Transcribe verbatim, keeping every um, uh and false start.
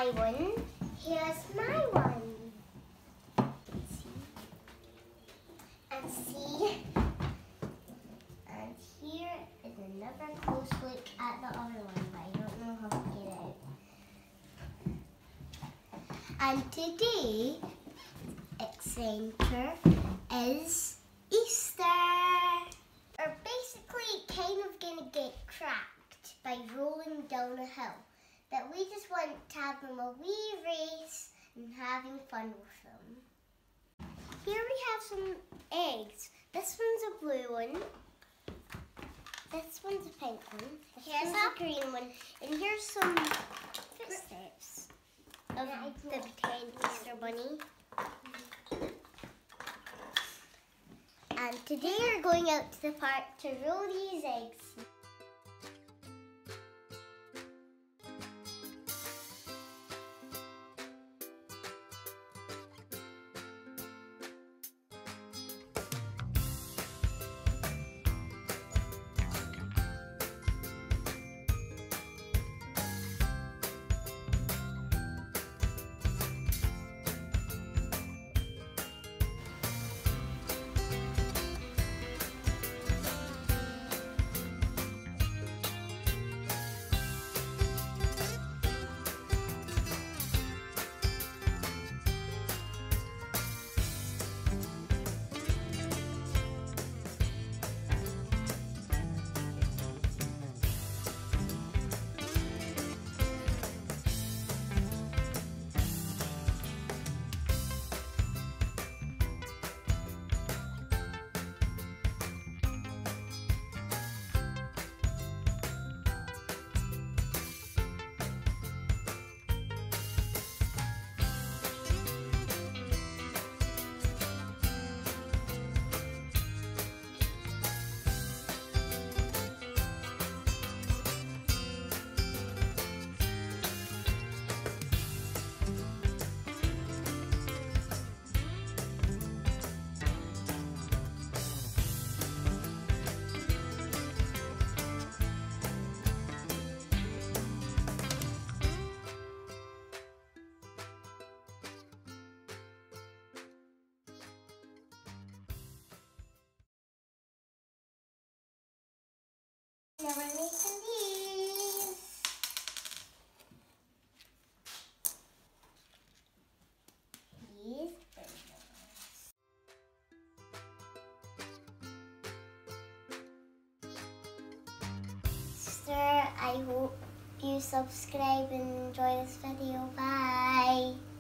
my one. Here's my one. See? And see? And here is another close look at the other one, but I don't know how to get it out. And today, its centre is Easter. We're basically kind of going to get cracked by rolling down a hill. But we just want to have them a wee race and having fun with them. Here we have some eggs. This one's a blue one. This one's a pink one. This here's a green one. And here's some footsteps of the pretend Easter bunny. And today we're going out to the park to roll these eggs. Now we're making these. These Sister, I hope you subscribe and enjoy this video. Bye.